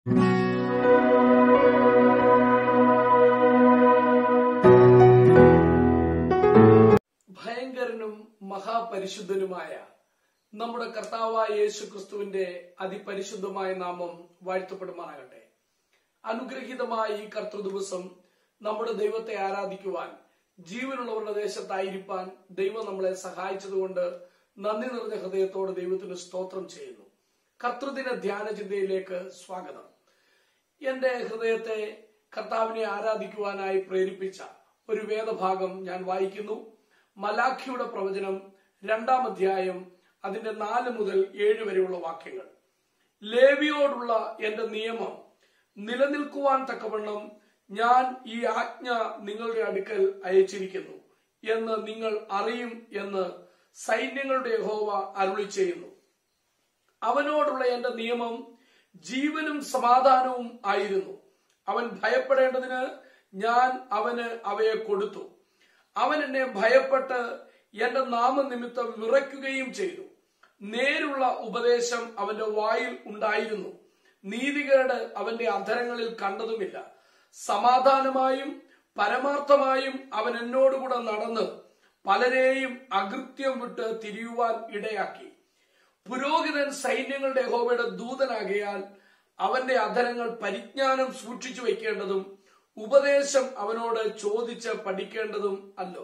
ഭയങ്കരനും മഹാപരിശുദ്ധനുമായ നമ്മുടെ കർത്താവായ യേശു ക്രിസ്തുവിന്റെ അതിപരിശുദ്ധമായ നാമം വാഴ്ത്തപ്പെടുമാറാകട്ടെ. അനുഗ്രഹീതമായ ഈ കർത്തൃദിവസം നമ്മുടെ ദൈവത്തെ ആരാധിക്കുവാൻ, ജീവനുള്ളവരുടെ ദേശത്തായിരിക്കാൻ ദൈവം നമ്മളെ സഹായിച്ചതുകൊണ്ട് നന്ദി നിറഞ്ഞ ഹൃദയത്തോടെ ദൈവത്തിന് സ്തോത്രം ചെയ്യുന്നു. കർത്തൃദിന ധ്യാന ചിന്തയിലേക്ക് സ്വാഗതം. എന്റെ ഹൃദയത്തെ കർത്താവിനെ ആരാധിക്കുവാനായി പ്രേരിപ്പിച്ച ഒരു വേദഭാഗം ഞാൻ വായിക്കുന്നു. മലാഖിയുടെ പ്രവചനം 2-ാം അധ്യായം അതിന്റെ 4 മുതൽ 7 വരെയുള്ള വാക്യങ്ങൾ. ലേവിയോടുള്ള എന്റെ നിയമം നിലനിൽക്കുവാൻ തക്കവണ്ണം ഞാൻ ഈ ആജ്ഞ നിങ്ങളുടെ അടുക്കൽ അയച്ചിരിക്കുന്നു എന്ന് നിങ്ങൾ അറിയും എന്ന് സൈന്യങ്ങളുടെ യഹോവ അരുളി ചെയ്യുന്നു. അവനോടുള്ള എന്റെ നിയമം ജീവനും സമാധാനവും ആയിരുന്നു. അവൻ ഭയപ്പെടേണ്ടതിന് ഞാൻ അവന് അവയെ കൊടുത്തു. അവൻ എന്നെ ഭയപ്പെട്ട് എന്റെ നാമനിമിത്തം വിറയ്ക്കുകയും ചെയ്തു. നേരുള്ള ഉപദേശം അവന്റെ വായിൽ ഉണ്ടായിരുന്നു. നീതികേട് അവന്റെ അധരങ്ങളിൽ കണ്ടതുമില്ല. സമാധാനമായും പരമാർത്ഥമായും അവൻ എന്നോടുകൂടെ നടന്ന് പലരെയും അകൃത്യം വിട്ട് തിരിയുവാൻ ഇടയാക്കി. പുരോഹിതൻ സൈന്യങ്ങളുടെ യഹോവയുടെ ദൂതനാകയാൽ അവന്റെ അധരങ്ങൾ പരിജ്ഞാനം സൂക്ഷിച്ചു വയ്ക്കേണ്ടതും ഉപദേശം അവനോട് ചോദിച്ച് പഠിക്കേണ്ടതും അല്ലോ.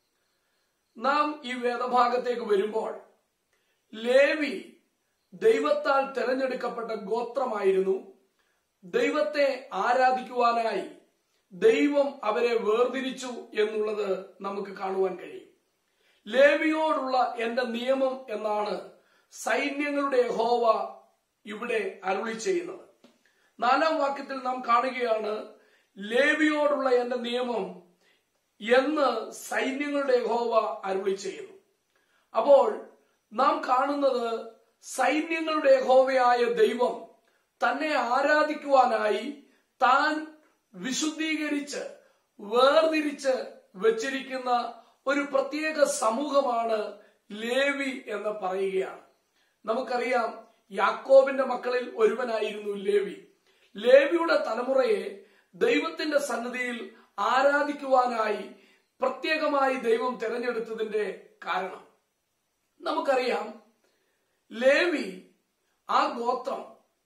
നാം ഈ വേദഭാഗത്തേക്ക് വരുമ്പോൾ ലേവി ദൈവത്താൽ തെരഞ്ഞെടുക്കപ്പെട്ട ഗോത്രമായിരുന്നു. ദൈവത്തെ ആരാധിക്കുവാനായി ദൈവം അവരെ വേർതിരിച്ചു എന്നുള്ളത് നമുക്ക് കാണുവാൻ കഴിയും. ലേവിയോടുള്ള എന്റെ നിയമം എന്നാണ് സൈന്യങ്ങളുടെ യഹോവ ഇവിടെ അരുളി ചെയ്യുന്നത്. 4-ാം വാക്യത്തിൽ നാം കാണുകയാണ്, ലേവിയോടുള്ള എന്റെ നിയമം എന്ന് സൈന്യങ്ങളുടെ യഹോവ അരുളി ചെയ്യുന്നു. അപ്പോൾ നാം കാണുന്നത് സൈന്യങ്ങളുടെ യഹോവയായ ദൈവം തന്നെ ആരാധിക്കുവാനായി താൻ വിശുദ്ധീകരിച്ച് വേർതിരിച്ച് വെച്ചിരിക്കുന്ന ഒരു പ്രത്യേക സമൂഹമാണ് ലേവി എന്ന് പറയുകയാണ്. നമുക്കറിയാം, യാക്കോബിന്റെ മക്കളിൽ ഒരുവനായിരുന്നു ലേവി. ലേവിയുടെ തലമുറയെ ദൈവത്തിന്റെ സന്നിധിയിൽ ആരാധിക്കുവാനായി പ്രത്യേകമായി ദൈവം തിരഞ്ഞെടുത്തതിന്റെ കാരണം നമുക്കറിയാം. ലേവി, ആ ഗോത്രം,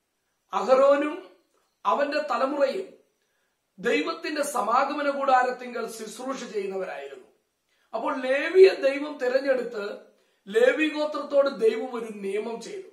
അഹരോനും അവന്റെ തലമുറയും ദൈവത്തിന്റെ സമാഗമന കൂടാരത്തിങ്കൽ ശുശ്രൂഷ ചെയ്യുന്നവരായിരുന്നു. അപ്പോൾ ലേവിയെ ദൈവം തിരഞ്ഞെടുത്ത് ലേവി ഗോത്രത്തോട് ദൈവം ഒരു നിയമം ചെയ്തു.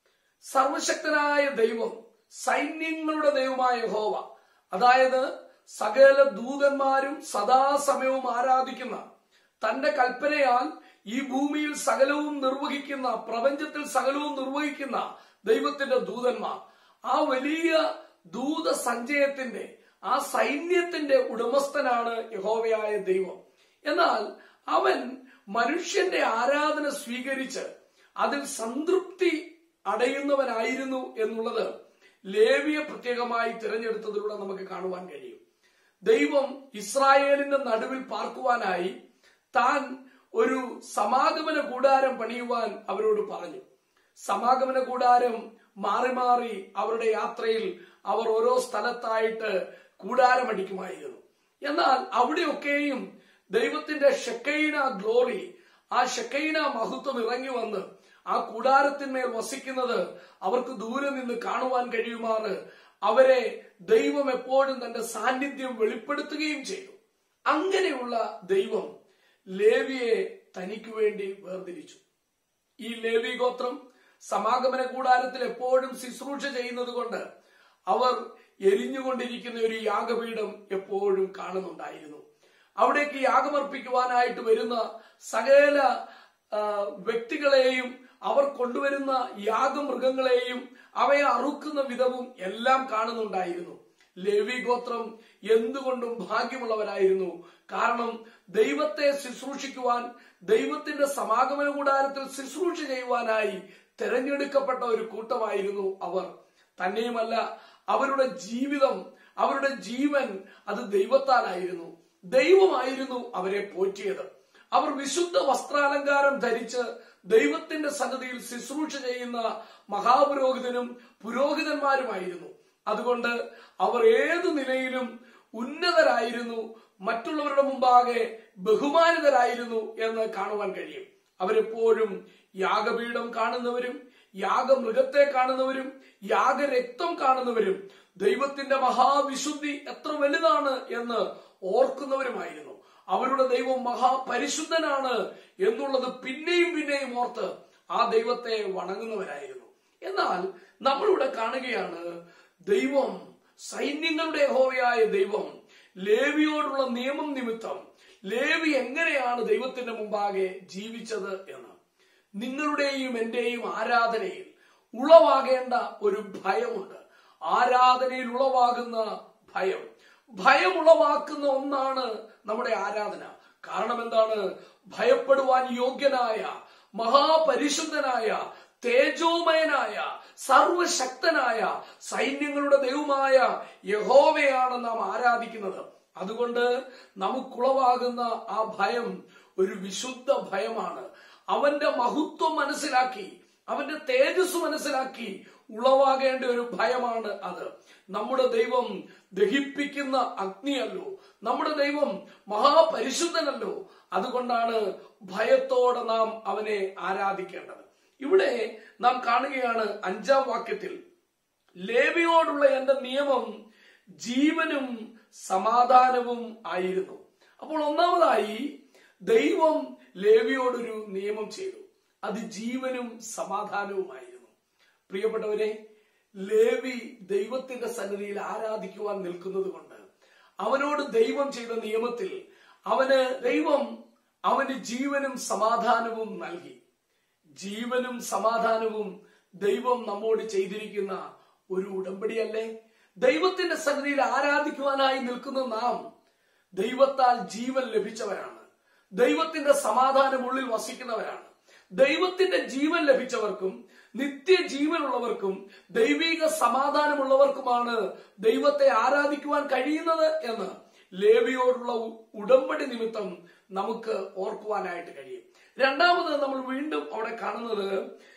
സർവശക്തനായ ദൈവം, സൈന്യങ്ങളുടെ ദൈവമായ യഹോവ, അതായത് സകല ദൂതന്മാരും സദാസമയവും ആരാധിക്കുന്ന, തന്റെ കൽപ്പനയാൽ ഈ ഭൂമിയിൽ സകലവും നിർവഹിക്കുന്ന, പ്രപഞ്ചത്തിൽ സകലവും നിർവഹിക്കുന്ന ദൈവത്തിന്റെ ദൂതന്മാർ, ആ വലിയ ദൂത സഞ്ചയത്തിന്റെ, ആ സൈന്യത്തിന്റെ ഉടമസ്ഥനാണ് യഹോവയായ ദൈവം. എന്നാൽ അവൻ മനുഷ്യന്റെ ആരാധന സ്വീകരിച്ച് അതിൽ സംതൃപ്തി അടയുന്നവനായിരുന്നു എന്നുള്ളത് ലേവിയെ പ്രത്യേകമായി തിരഞ്ഞെടുത്തതിലൂടെ നമുക്ക് കാണുവാൻ കഴിയും. ദൈവം ഇസ്രായേലിന്റെ നടുവിൽ പാർക്കുവാനായി താൻ ഒരു സമാഗമന കൂടാരം പണിയുവാൻ അവരോട് പറഞ്ഞു. സമാഗമന കൂടാരം മാറി മാറി അവരുടെ യാത്രയിൽ അവർ ഓരോ സ്ഥലത്തായിട്ട് കൂടാരമടിക്കുമായിരുന്നു. എന്നാൽ അവിടെയൊക്കെയും ദൈവത്തിന്റെ ഷെക്കൈന ഗ്ലോറി, ആ ഷെക്കൈന മഹത്വം ഇറങ്ങി വന്ന് ആ കൂടാരത്തിന്മേൽ വസിക്കുന്നത് അവർക്ക് ദൂരെ നിന്ന് കാണുവാൻ കഴിയുമാറ് അവരെ ദൈവം എപ്പോഴും തന്റെ സാന്നിധ്യം വെളിപ്പെടുത്തുകയും ചെയ്തു. അങ്ങനെയുള്ള ദൈവം ലേവിയെ തനിക്ക് വേണ്ടി വേർതിരിച്ചു. ഈ ലേവി ഗോത്രം സമാഗമന കൂടാരത്തിൽ എപ്പോഴും ശുശ്രൂഷ ചെയ്യുന്നത് കൊണ്ട് അവർ എരിഞ്ഞുകൊണ്ടിരിക്കുന്ന ഒരു യാഗപീഠം എപ്പോഴും കാണുന്നുണ്ടായിരുന്നു. അവിടേക്ക് യാഗമർപ്പിക്കുവാനായിട്ട് വരുന്ന സകല വ്യക്തികളെയും, അവർ കൊണ്ടുവരുന്ന യാഗമൃഗങ്ങളെയും അവയെ അറുക്കുന്ന വിധവും എല്ലാം കാണുന്നുണ്ടായിരുന്നു. ലേവി ഗോത്രം എന്തുകൊണ്ടും ഭാഗ്യമുള്ളവരായിരുന്നു. കാരണം ദൈവത്തെ ശുശ്രൂഷിക്കുവാൻ, ദൈവത്തിന്റെ സമാഗമന കൂടാരത്തിൽ ശുശ്രൂഷ ചെയ്യുവാനായി തെരഞ്ഞെടുക്കപ്പെട്ട ഒരു കൂട്ടമായിരുന്നു അവർ. തന്നെയുമല്ല, അവരുടെ ജീവിതം, അവരുടെ ജീവൻ അത് ദൈവത്താലായിരുന്നു. ദൈവമായിരുന്നു അവരെ പോറ്റിയത്. അവർ വിശുദ്ധ വസ്ത്രാലങ്കാരം ധരിച്ച് ദൈവത്തിന്റെ സന്നിധിയിൽ ശുശ്രൂഷ ചെയ്യുന്ന മഹാപുരോഹിതനും പുരോഹിതന്മാരുമായിരുന്നു. അതുകൊണ്ട് അവർ ഏതു നിലയിലും ഉന്നതരായിരുന്നു, മറ്റുള്ളവരുടെ മുമ്പാകെ ബഹുമാനിതരായിരുന്നു എന്ന് കാണുവാൻ കഴിയും. അവരെപ്പോഴും യാഗപീഠം കാണുന്നവരും യാഗമൃഗത്തെ കാണുന്നവരും യാഗരക്തം കാണുന്നവരും ദൈവത്തിന്റെ മഹാവിശുദ്ധി എത്ര വലുതാണ് എന്ന് ഓർക്കുന്നവരുമായിരുന്നു. അവരുടെ ദൈവം മഹാപരിശുദ്ധനാണ് എന്നുള്ളത് പിന്നെയും പിന്നെയും ഓർത്ത് ആ ദൈവത്തെ വണങ്ങുന്നവരായിരുന്നു. എന്നാൽ നമ്മളിവിടെ കാണുകയാണ്, ദൈവം, സൈന്യങ്ങളുടെ യഹോവയായ ദൈവം ലേവിയോടുള്ള നിയമം നിമിത്തം ലേവി എങ്ങനെയാണ് ദൈവത്തിന്റെ മുമ്പാകെ ജീവിച്ചത് എന്ന്. നിങ്ങളുടെയും എന്റെയും ആരാധനയിൽ ഉളവാകേണ്ട ഒരു ഭയമുണ്ട്. ആരാധനയിൽ ഉളവാകുന്ന ഭയം, ഭയമുളവാക്കുന്ന ഒന്നാണ് നമ്മുടെ ആരാധന. കാരണം എന്താണ്? ഭയപ്പെടുവാൻ യോഗ്യനായ, മഹാപരിശുദ്ധനായ, തേജോമയനായ, സർവശക്തനായ, സൈന്യങ്ങളുടെ ദൈവമായ യഹോവയാണ് നാം ആരാധിക്കുന്നത്. അതുകൊണ്ട് നമുക്കുളവാകുന്ന ആ ഭയം ഒരു വിശുദ്ധ ഭയമാണ്. അവന്റെ മഹത്വം മനസ്സിലാക്കി, അവന്റെ തേജസ് മനസ്സിലാക്കി ഉളവാകേണ്ട ഒരു ഭയമാണ് അത്. നമ്മുടെ ദൈവം ദഹിപ്പിക്കുന്ന അഗ്നിയല്ലോ, നമ്മുടെ ദൈവം മഹാപരിശുദ്ധനല്ലോ. അതുകൊണ്ടാണ് ഭയത്തോടെ നാം അവനെ ആരാധിക്കേണ്ടത്. ഇവിടെ നാം കാണുകയാണ് 5-ാം വാക്യത്തിൽ, ലേവിയോടുള്ള എന്റെ നിയമം ജീവനും സമാധാനവും ആയിരുന്നു. അപ്പോൾ ഒന്നാമതായി ദൈവം ലേവിയോടൊരു നിയമം ചെയ്തു, അത് ജീവനും സമാധാനവുമായിരുന്നു. പ്രിയപ്പെട്ടവരെ, ലേവി ദൈവത്തിന്റെ സന്നിധിയിൽ ആരാധിക്കുവാൻ നിൽക്കുന്നത് കൊണ്ട് അവനോട് ദൈവം ചെയ്ത നിയമത്തിൽ ദൈവം അവന് ജീവനും സമാധാനവും നൽകി. ജീവനും സമാധാനവും ദൈവം നമ്മോട് ചെയ്തിരിക്കുന്ന ഒരു ഉടമ്പടിയല്ലേ? ദൈവത്തിന്റെ സന്നിധിയിൽ ആരാധിക്കുവാനായി നിൽക്കുന്ന നാം ദൈവത്താൽ ജീവൻ ലഭിച്ചവരാണ്, ദൈവത്തിന്റെ സമാധാനം ഉള്ളിൽ വസിക്കുന്നവരാണ്. ദൈവത്തിന്റെ ജീവൻ ലഭിച്ചവർക്കും നിത്യജീവനുള്ളവർക്കും ദൈവിക സമാധാനമുള്ളവർക്കുമാണ് ദൈവത്തെ ആരാധിക്കുവാൻ കഴിയുന്നത് എന്ന് ലേവിയോടുള്ള ഉടമ്പടി നിമിത്തം നമുക്ക് ഓർക്കുവാനായിട്ട് കഴിയും. രണ്ടാമത് നമ്മൾ വീണ്ടും അവിടെ കാണുന്നത്,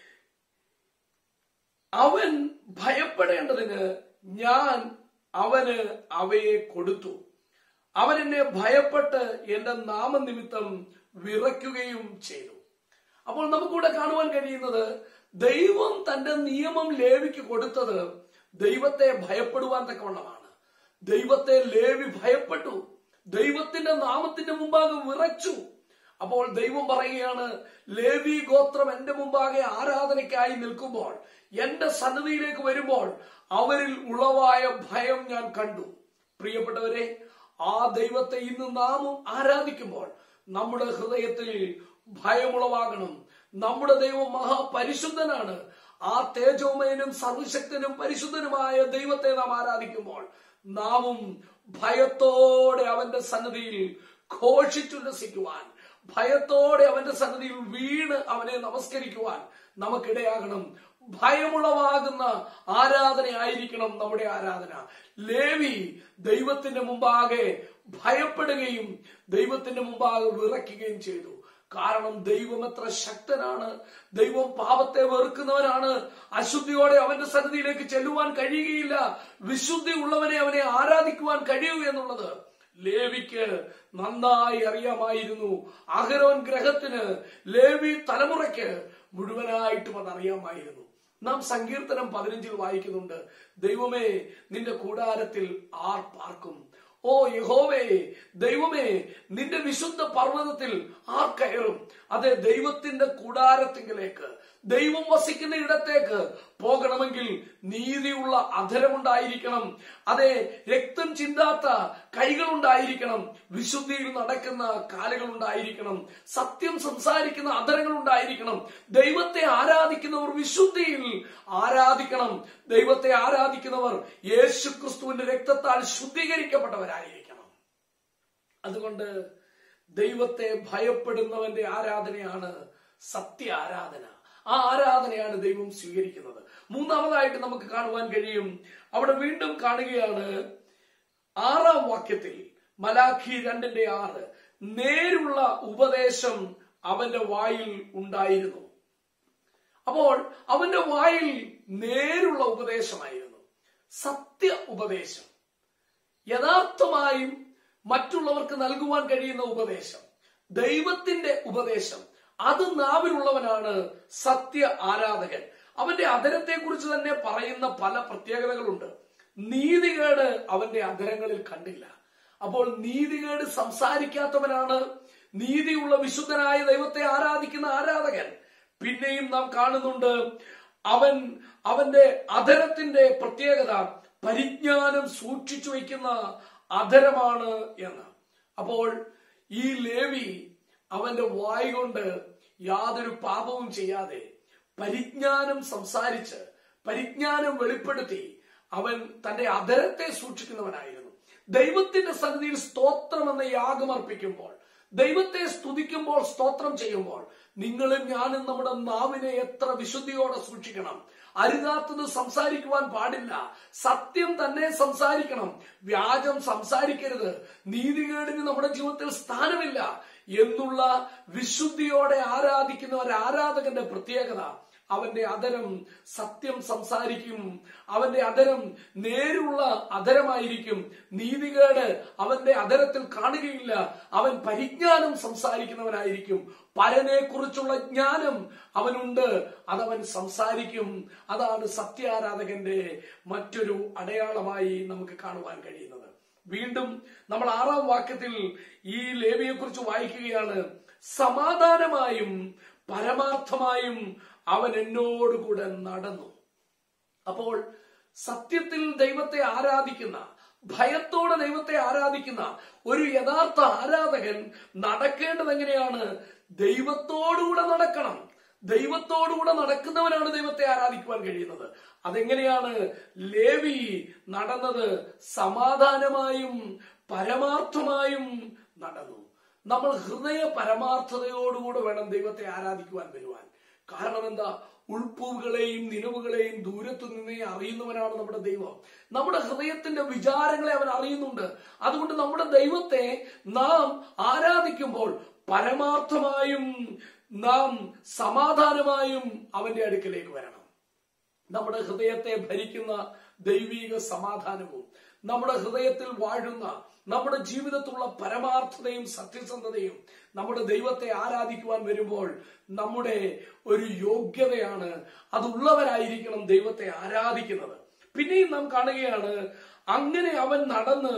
അവൻ ഭയപ്പെടേണ്ടതിന് ഞാൻ അവന് അവയെ കൊടുത്തു. അവൻ എന്നെ ഭയപ്പെട്ട് എന്റെ നാമനിമിത്തം വിറയ്ക്കുകയും ചെയ്തു. അപ്പോൾ നമുക്കിവിടെ കാണുവാൻ കഴിയുന്നത്, ദൈവം തന്റെ നിയമം ലേവിക്ക് കൊടുത്തത് ദൈവത്തെ ഭയപ്പെടുവാൻ തക്കവണ്ണമാണ്. ദൈവത്തെ ലേവി ഭയപ്പെട്ടു, ദൈവത്തിന്റെ നാമത്തിന്റെ മുമ്പാകെ വിറച്ചു. അപ്പോൾ ദൈവം പറയുകയാണ്, ലേവി ഗോത്രം എന്റെ മുമ്പാകെ ആരാധനയ്ക്കായി നിൽക്കുമ്പോൾ, എന്റെ സന്നിധിയിലേക്ക് വരുമ്പോൾ അവരിൽ ഉളവായ ഭയം ഞാൻ കണ്ടു. പ്രിയപ്പെട്ടവരെ, ആ ദൈവത്തെ ഇന്ന് നാമും ആരാധിക്കുമ്പോൾ നമ്മുടെ ഹൃദയത്തിൽ ഭയമുളവാകണം. നമ്മുടെ ദൈവം മഹാപരിശുദ്ധനാണ്. ആ തേജോമയനും സർവശക്തനും പരിശുദ്ധനുമായ ദൈവത്തെ നാം ആരാധിക്കുമ്പോൾ നാമും ഭയത്തോടെ അവന്റെ സന്നിധിയിൽ ഘോഷിച്ചുല്ലസിക്കുവാൻ, ഭയത്തോടെ അവന്റെ സന്നിധിയിൽ വീണ് അവനെ നമസ്കരിക്കുവാൻ നമുക്കിടയാകണം. ഭയമുളവാകുന്ന ആരാധനയായിരിക്കണം നമ്മുടെ ആരാധന. ലേവി ദൈവത്തിന്റെ മുമ്പാകെ ഭയപ്പെടുകയും ദൈവത്തിന്റെ മുമ്പാകെ വിറയ്ക്കുകയും ചെയ്തു. കാരണം ദൈവം എത്ര ശക്തനാണ്, ദൈവം പാപത്തെ വെറുക്കുന്നവനാണ്. അശുദ്ധിയോടെ അവന്റെ സന്നിധിയിലേക്ക് ചെല്ലുവാൻ കഴിയുകയില്ല. വിശുദ്ധി ഉള്ളവനെ അവനെ ആരാധിക്കുവാൻ കഴിയൂ എന്നുള്ളത് ലേവിക്ക് നന്നായി അറിയാമായിരുന്നു. അഹരോൻ ഗ്രഹത്തിന്, ലേവി തലമുറയ്ക്ക് മുഴുവനായിട്ടും അത് അറിയാമായിരുന്നു. നാം സങ്കീർത്തനം 15 വായിക്കുന്നുണ്ട്, ദൈവമേ നിന്റെ കൂടാരത്തിൽ ആർ പാർക്കും? ഓ യഹോവേ, ദൈവമേ നിന്റെ വിശുദ്ധ പർവ്വതത്തിൽ ആർ കയറും? അതെ, ദൈവത്തിന്റെ കൂടാരത്തിങ്കിലേക്ക്, ദൈവം വസിക്കുന്ന ഇടത്തേക്ക് പോകണമെങ്കിൽ നീതിയുള്ള അധരമുണ്ടായിരിക്കണം. അതെ, രക്തം ചിന്താത്ത കൈകളുണ്ടായിരിക്കണം, വിശുദ്ധിയിൽ നടക്കുന്ന കാലുകൾ ഉണ്ടായിരിക്കണം, സത്യം സംസാരിക്കുന്ന അധരങ്ങൾ ഉണ്ടായിരിക്കണം. ദൈവത്തെ ആരാധിക്കുന്നവർ വിശുദ്ധിയിൽ ആരാധിക്കണം. ദൈവത്തെ ആരാധിക്കുന്നവർ യേശുക്രിസ്തുവിന്റെ രക്തത്താൽ ശുദ്ധീകരിക്കപ്പെട്ടവരായിരിക്കണം. അതുകൊണ്ട് ദൈവത്തെ ഭയപ്പെടുന്നവന്റെ ആരാധനയാണ് സത്യ ആരാധന. ആ ആരാധനയാണ് ദൈവം സ്വീകരിക്കുന്നത്. മൂന്നാമതായിട്ട് നമുക്ക് കാണുവാൻ കഴിയും, അവിടെ വീണ്ടും കാണുകയാണ് 6-ാം വാക്യത്തിൽ, മലാഖി 2:6, നേരുള്ള ഉപദേശം അവന്റെ വായിൽ ഉണ്ടായിരുന്നു. അപ്പോൾ അവന്റെ വായിൽ നേരുള്ള ഉപദേശമായിരുന്നു, സത്യ ഉപദേശം, യഥാർത്ഥമായും മറ്റുള്ളവർക്ക് നൽകുവാൻ കഴിയുന്ന ഉപദേശം, ദൈവത്തിന്റെ ഉപദേശം, അത് നാവിലുള്ളവനാണ് സത്യ ആരാധകൻ. അവന്റെ അധരത്തെ കുറിച്ച് തന്നെ പറയുന്ന പല പ്രത്യേകതകളുണ്ട്. നീതികേട് അവന്റെ അധരങ്ങളിൽ കണ്ടില്ല. അപ്പോൾ നീതികേട് സംസാരിക്കാത്തവനാണ് നീതിയുള്ള വിശുദ്ധനായ ദൈവത്തെ ആരാധിക്കുന്ന ആരാധകൻ. പിന്നെയും നാം കാണുന്നുണ്ട് അവന്റെ അധരത്തിന്റെ പ്രത്യേകത പരിജ്ഞാനം സൂക്ഷിച്ചു വയ്ക്കുന്ന അധരമാണ് എന്ന്. അപ്പോൾ ഈ ലേവി അവന്റെ വായ് കൊണ്ട് യാതൊരു പാപവും ചെയ്യാതെ പരിജ്ഞാനം സംസാരിച്ച് പരിജ്ഞാനം വെളിപ്പെടുത്തി അവൻ തന്റെ അധരത്തെ സൂക്ഷിക്കുന്നവനായിരുന്നു. ദൈവത്തിന്റെ സന്നിധിയിൽ സ്തോത്രം എന്ന യാഗം അർപ്പിക്കുമ്പോൾ, ദൈവത്തെ സ്തുതിക്കുമ്പോൾ, സ്തോത്രം ചെയ്യുമ്പോൾ നിങ്ങളും ഞാനും നമ്മുടെ നാവിനെ എത്ര വിശുദ്ധിയോടെ സൂക്ഷിക്കണം. അരുതാത്തത് സംസാരിക്കുവാൻ പാടില്ല. സത്യം തന്നെ സംസാരിക്കണം. വ്യാജം സംസാരിക്കരുത്. നീതികേടിന് നമ്മുടെ ജീവിതത്തിൽ സ്ഥാനമില്ല എന്നുള്ള വിശുദ്ധിയോടെ ആരാധിക്കുന്ന ഒരു ആരാധകന്റെ പ്രത്യേകത, അവന്റെ അധരം സത്യം സംസാരിക്കും. അവന്റെ അധരം നേരുള്ള അധരമായിരിക്കും. നീതികേട് അവന്റെ അധരത്തിൽ കാണുകയില്ല. അവൻ പരിജ്ഞാനം സംസാരിക്കുന്നവനായിരിക്കും. പരനെ കുറിച്ചുള്ള ജ്ഞാനം അവനുണ്ട്, അതവൻ സംസാരിക്കും. അതാണ് സത്യാരാധകന്റെ മറ്റൊരു അടയാളമായി നമുക്ക് കാണുവാൻ കഴിയുന്നത്. വീണ്ടും നമ്മൾ 6-ാം വാക്യത്തിൽ ഈ ലേവിയെ കുറിച്ച് വായിക്കുകയാണ്. സമാധാനമായും പരമാർത്ഥമായും അവൻ എന്നോടുകൂടെ നടന്നു. അപ്പോൾ സത്യത്തിൽ ദൈവത്തെ ആരാധിക്കുന്ന, ഭയത്തോടെ ദൈവത്തെ ആരാധിക്കുന്ന ഒരു യഥാർത്ഥ ആരാധകൻ നടക്കേണ്ടത് എങ്ങനെയാണ്? ദൈവത്തോടുകൂടെ നടക്കണം. ദൈവത്തോടുകൂടെ നടക്കുന്നവനാണ് ദൈവത്തെ ആരാധിക്കുവാൻ കഴിയുന്നത്. അതെങ്ങനെയാണ്? ലേവി നടന്നത് സമാധാനമായും പരമാർത്ഥമായും നടന്നു. നമ്മൾ ഹൃദയ പരമാർത്ഥതയോടുകൂടെ വേണം ദൈവത്തെ ആരാധിക്കുവാൻ വരുവാൻ. കാരണം എന്താ? ഉൾപ്പൂവുകളെയും നിലവുകളെയും ദൂരത്തു നിന്നേ അറിയുന്നവനാണ് നമ്മുടെ ദൈവം. നമ്മുടെ ഹൃദയത്തിന്റെ വിചാരങ്ങളെ അവൻ അറിയുന്നുണ്ട്. അതുകൊണ്ട് നമ്മുടെ ദൈവത്തെ നാം ആരാധിക്കുമ്പോൾ പരമാർത്ഥമായും നാം സമാധാനമായും അവന്റെ അടുക്കലേക്ക് വരണം. നമ്മുടെ ഹൃദയത്തെ ഭരിക്കുന്ന ദൈവിക സമാധാനവും നമ്മുടെ ഹൃദയത്തിൽ വാഴുന്ന നമ്മുടെ ജീവിതത്തിലുള്ള പരമാർത്ഥതയും സത്യസന്ധതയും നമ്മുടെ ദൈവത്തെ ആരാധിക്കുവാൻ വരുമ്പോൾ നമ്മുടെ ഒരു യോഗ്യതയാണ്. അതുള്ളവരായിരിക്കണം ദൈവത്തെ ആരാധിക്കുന്നത്. പിന്നെയും നാം കാണുകയാണ്, അങ്ങനെ അവൻ നടന്ന്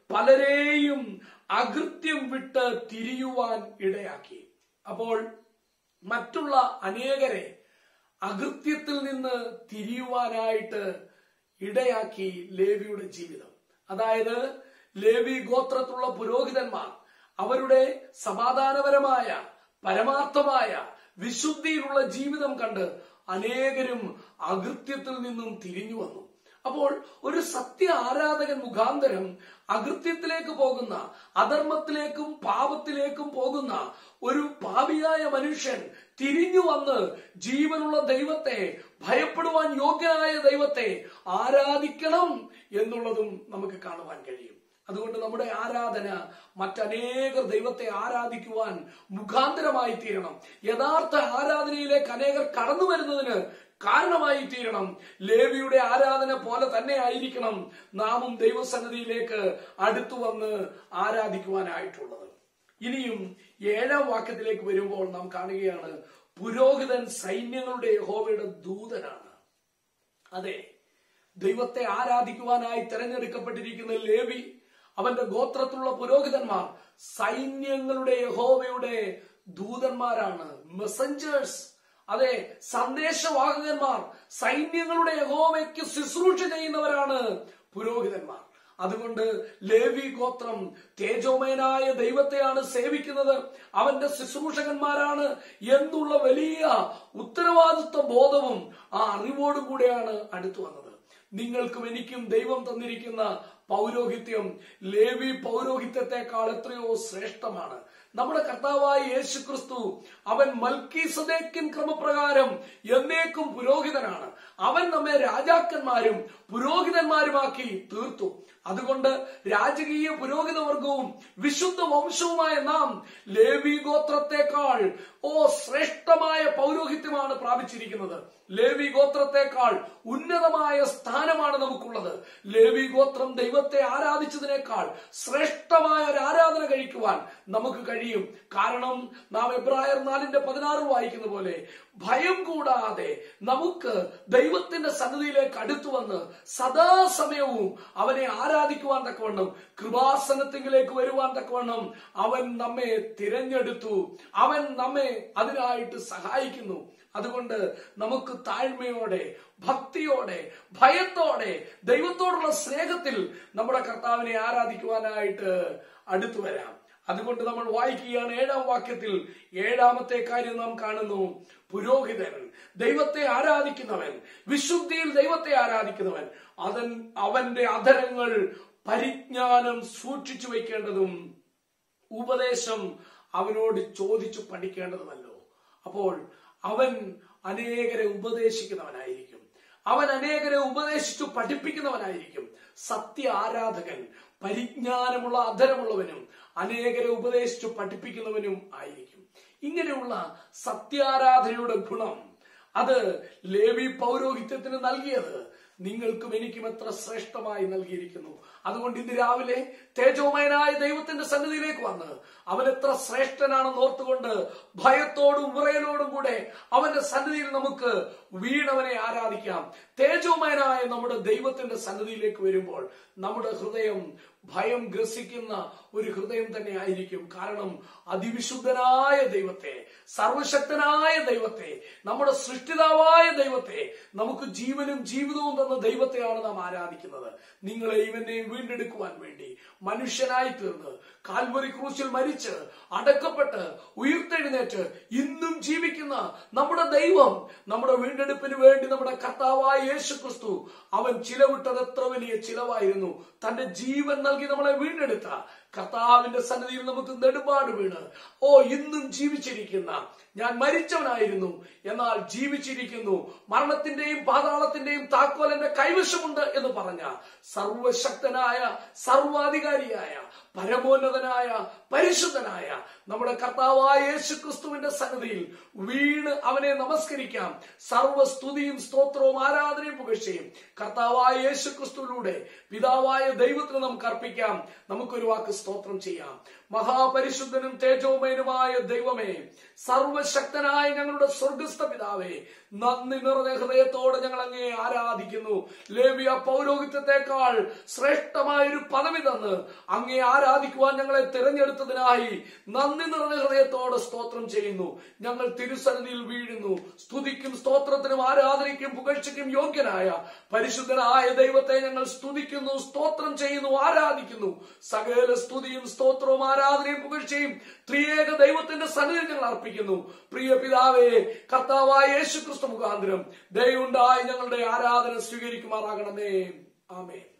പലരെയും അകൃത്യം വിട്ട് തിരിയുവാൻ ഇടയാക്കി. അപ്പോൾ മറ്റുള്ള അനേകരെ അകൃത്യത്തിൽ നിന്ന് തിരിയുവാനായിട്ട് ഇടയാക്കി ലേവിയുടെ ജീവിതം. അതായത് ലേവി ഗോത്രത്തിലുള്ള പുരോഹിതന്മാർ അവരുടെ സമാധാനപരമായ പരമാർത്ഥമായ വിശുദ്ധിയിലുള്ള ജീവിതം കണ്ട് അനേകരും അകൃത്യത്തിൽ നിന്നും തിരിഞ്ഞു വന്നു. അപ്പോൾ ഒരു സത്യ ആരാധകൻ മുഖാന്തരം അകൃത്യത്തിലേക്ക് പോകുന്ന, അധർമ്മത്തിലേക്കും പാപത്തിലേക്കും പോകുന്ന ഒരു പാപിയായ മനുഷ്യൻ തിരിഞ്ഞു വന്ന് ജീവനുള്ള ദൈവത്തെ, ഭയപ്പെടുവാൻ യോഗ്യനായ ദൈവത്തെ ആരാധിക്കണം എന്നുള്ളതും നമുക്ക് കാണുവാൻ കഴിയും. അതുകൊണ്ട് നമ്മുടെ ആരാധന മറ്റനേകർ ദൈവത്തെ ആരാധിക്കുവാൻ മുഖാന്തരമായി തീരണം. യഥാർത്ഥ ആരാധനയിലേക്ക് അനേകർ കടന്നു വരുന്നതിന് കാരണമായി തീരണം. ലേവിയുടെ ആരാധന പോലെ തന്നെ ആയിരിക്കണം നാമും ദൈവസന്നിധിയിലേക്ക് അടുത്തു വന്ന് ആരാധിക്കുവാനായിട്ടുള്ളത്. ഇനിയും 7-ാം വാക്യത്തിലേക്ക് വരുമ്പോൾ നാം കാണുകയാണ്, പുരോഹിതൻ സൈന്യങ്ങളുടെ യഹോവയുടെ ദൂതനാണ്. അതെ, ദൈവത്തെ ആരാധിക്കുവാനായി തെരഞ്ഞെടുക്കപ്പെട്ടിരിക്കുന്ന ലേവി, അവന്റെ ഗോത്രത്തിലുള്ള പുരോഹിതന്മാർ സൈന്യങ്ങളുടെ യഹോവയുടെ ദൂതന്മാരാണ്, മെസ്സഞ്ചേഴ്സ്. അതെ, സന്ദേശവാഹകന്മാർ. സൈന്യങ്ങളുടെ യഹോവയ്ക്ക് ശുശ്രൂഷ ചെയ്യുന്നവരാണ് പുരോഹിതന്മാർ. അതുകൊണ്ട് ലേവി ഗോത്രം തേജോമയനായ ദൈവത്തെയാണ് സേവിക്കുന്നത്, അവന്റെ ശുശ്രൂഷകന്മാരാണ് എന്നുള്ള വലിയ ഉത്തരവാദിത്വ ബോധവും ആ അറിവോടുകൂടെയാണ് അടുത്തു വന്നത്. നിങ്ങൾക്കും എനിക്കും ദൈവം തന്നിരിക്കുന്ന പൗരോഹിത്യം ലേവി പൗരോഹിത്യത്തെക്കാൾ എത്രയോ ശ്രേഷ്ഠമാണ്. നമ്മുടെ കർത്താവായ യേശുക്രിസ്തു അവൻ മൽക്കീസദേക്കിൻ ക്രമപ്രകാരം എന്നേക്കും പുരോഹിതനാണ്. അവൻ നമ്മെ രാജാക്കന്മാരും പുരോഹിതന്മാരുമാക്കി തീർത്തു. അതുകൊണ്ട് രാജകീയ പുരോഹിതവർഗവും വിശുദ്ധ വംശവുമായ നാം ലേവി ഗോത്രത്തെക്കാൾ ശ്രേഷ്ഠമായ പൗരോഹിത്യമാണ് പ്രാപിച്ചിരിക്കുന്നത്. ലേവി ഗോത്രത്തെക്കാൾ ഉന്നതമായ സ്ഥാനമാണ് നമുക്കുള്ളത്. ലേവി ഗോത്രം ദൈവത്തെ ആരാധിച്ചതിനേക്കാൾ ശ്രേഷ്ഠമായ ഒരു ആരാധന കഴിക്കുവാൻ നമുക്ക് കഴിയും. കാരണം നാം എബ്രായർ 4:16 വായിക്കുന്ന പോലെ ഭയം കൂടാതെ നമുക്ക് ദൈവത്തിന്റെ സന്നിധിയിലേക്ക് അടുത്തു വന്ന് സദാസമയവും അവനെ ആരാധിക്കുവാൻ തക്കവണ്ണം, കൃപാസനത്തിലേക്ക് വരുവാൻ തക്കവണ്ണം അവൻ നമ്മെ തിരഞ്ഞെടുത്തു. അവൻ നമ്മെ അതിനായിട്ട് സഹായിക്കുന്നു. അതുകൊണ്ട് നമുക്ക് താഴ്മയോടെ, ഭക്തിയോടെ, ഭയത്തോടെ, ദൈവത്തോടുള്ള സ്നേഹത്തിൽ നമ്മുടെ കർത്താവിനെ ആരാധിക്കുവാനായിട്ട് അടുത്തു വരാം. അതുകൊണ്ട് നമ്മൾ വായിക്കുകയാണ് 7-ാം വാക്യത്തിൽ 7-ാമത്തെ കാര്യം നാം കാണുന്നു. പുരോഹിതൻ, ദൈവത്തെ ആരാധിക്കുന്നവൻ, വിശുദ്ധിയിൽ ദൈവത്തെ ആരാധിക്കുന്നവൻ, അവന്റെ അധരങ്ങൾ പരിജ്ഞാനം സൂക്ഷിച്ചു വയ്ക്കേണ്ടതും ഉപദേശം അവനോട് ചോദിച്ചു പഠിക്കേണ്ടതുമല്ലോ. അപ്പോൾ അവൻ അനേകരെ ഉപദേശിക്കുന്നവനായിരിക്കും. അവൻ അനേകരെ ഉപദേശിച്ചു പഠിപ്പിക്കുന്നവനായിരിക്കും. സത്യ ആരാധകൻ പരിജ്ഞാനമുള്ള അധരമുള്ളവനും അനേകരെ ഉപദേശിച്ചു പഠിപ്പിക്കുന്നവനും ആയിരിക്കും. ഇങ്ങനെയുള്ള സത്യാരാധനയുടെ ഗുണം അത് ലേവി പൗരോഹിത്യത്തിന് നൽകിയത് നിങ്ങൾക്കും എനിക്കും എത്ര ശ്രേഷ്ഠമായി നൽകിയിരിക്കുന്നു. അതുകൊണ്ട് ഇന്ന് രാവിലെ തേജോമയനായ ദൈവത്തിന്റെ സന്നിധിയിലേക്ക് വന്ന് അവൻ എത്ര ശ്രേഷ്ഠനാണെന്ന് ഓർത്തുകൊണ്ട് ഭയത്തോടും വിറയലോടും കൂടെ അവന്റെ സന്നിധിയിൽ നമുക്ക് വീണവനെ ആരാധിക്കാം. തേജോമയനായ നമ്മുടെ ദൈവത്തിന്റെ സന്നിധിയിലേക്ക് വരുമ്പോൾ നമ്മുടെ ഹൃദയം ഭയം ഗ്രസിക്കുന്ന ഒരു ഹൃദയം തന്നെ ആയിരിക്കും. കാരണം അതിവിശുദ്ധനായ ദൈവത്തെ, സർവശക്തനായ ദൈവത്തെ, നമ്മുടെ സൃഷ്ടിതാവായ ദൈവത്തെ, നമുക്ക് ജീവനും ജീവിതവും തന്ന ദൈവത്തെയാണ് നാം ആരാധിക്കുന്നത്. നിങ്ങളെയും എന്നെയും വീണ്ടെടുക്കുവാൻ വേണ്ടി മനുഷ്യനായി തീർന്ന് കാൽവരി ക്രൂശിൽ മരിച്ച് അടക്കപ്പെട്ട് ഉയർത്തെഴുന്നേറ്റ് ഇന്നും ജീവിക്കുന്ന നമ്മുടെ ദൈവം, നമ്മുടെ വീണ്ടെടുപ്പിന് വേണ്ടി നമ്മുടെ കർത്താവായ യേശു ക്രിസ്തു അവൻ ചിലവിട്ടത് എത്ര വലിയ ചിലവായിരുന്നു. തന്റെ ജീവൻ നൽകി നമ്മളെ വീണ്ടെടുത്ത കർത്താവിന്റെ സന്നിധിയിൽ നമുക്ക് നെടുപാട് വീണ് ഇന്നും ജീവിച്ചിരിക്കുന്ന, ഞാൻ മരിച്ചവനായിരുന്നു എന്നാൽ ജീവിച്ചിരിക്കുന്നു, മരണത്തിന്റെയും പാതാളത്തിന്റെയും താക്കോൽ എന്റെ കൈവശമുണ്ട് എന്ന് പറഞ്ഞ സർവശക്തനായ, സർവാധികാരിയായ, പരമോന്നതനായ, പരിശുദ്ധനായ നമ്മുടെ കർത്താവായ യേശു ക്രിസ്തുവിന്റെ സന്നിധിയിൽ വീണ് അവനെ നമസ്കരിക്കാം. സർവസ്തുതിയും സ്തോത്രവും ആരാധനയും പുകഴ്ചയും കർത്താവായ യേശു ക്രിസ്തുവിലൂടെ പിതാവായ ദൈവത്തിന് നമുക്ക് അർപ്പിക്കാം. നമുക്കൊരു വാക്ക് സ്തോത്രം ചെയ്യാം. മഹാപരിശുദ്ധനും തേജോമയനുമായ ദൈവമേ, സർവശക്തനായ ഞങ്ങളുടെ സ്വർഗസ്ഥ പിതാവേ, നന്ദി നിറഞ്ഞ ഹൃദയത്തോടെ ഞങ്ങൾ അങ്ങേ ആരാധിക്കുന്നു. ലേവ്യ പൗരോഹിത്യത്തെക്കാൾ ശ്രേഷ്ഠമായ ഒരു പദവി തന്ന് അങ്ങേ ആരാധിക്കുവാൻ ഞങ്ങളെ തിരഞ്ഞെടുത്തതിനായി നന്ദി നിറഞ്ഞ ഹൃദയത്തോടെ സ്തോത്രം ചെയ്യുന്നു. ഞങ്ങൾ തിരുസന്നിധിയിൽ വീഴുന്നു. സ്തുതിക്കും സ്തോത്രത്തിനും ആരാധനയ്ക്കും പുകഴ്ചയ്ക്കും യോഗ്യനായ പരിശുദ്ധനായ ദൈവത്തെ ഞങ്ങൾ സ്തുതിക്കുന്നു, സ്തോത്രം ചെയ്യുന്നു, ആരാധിക്കുന്നു. സകല സ്തുതിയും സ്തോത്രവും ആരാധനയും പുകഴ്ചയും ത്രിയേക ദൈവത്തിന്റെ സന്നിധിയിൽ ഞങ്ങൾ അർപ്പിക്കുന്നു. പ്രിയ പിതാവേ, കർത്താവായ യേശു ക്രിസ്തു മുഖാന്തരം ദയവുണ്ടായി ഞങ്ങളുടെ ആരാധന സ്വീകരിക്കുമാറാകണമേ. ആമേൻ.